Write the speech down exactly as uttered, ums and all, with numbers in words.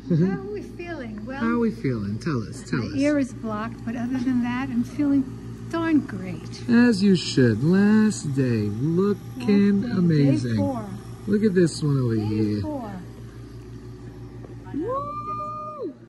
How are we feeling? Well, How are we feeling? Tell us, tell my us. ear is blocked, but other than that, I'm feeling darn great. As you should. Last day, looking Last day, amazing. Day four. Look at this one over Day here. four.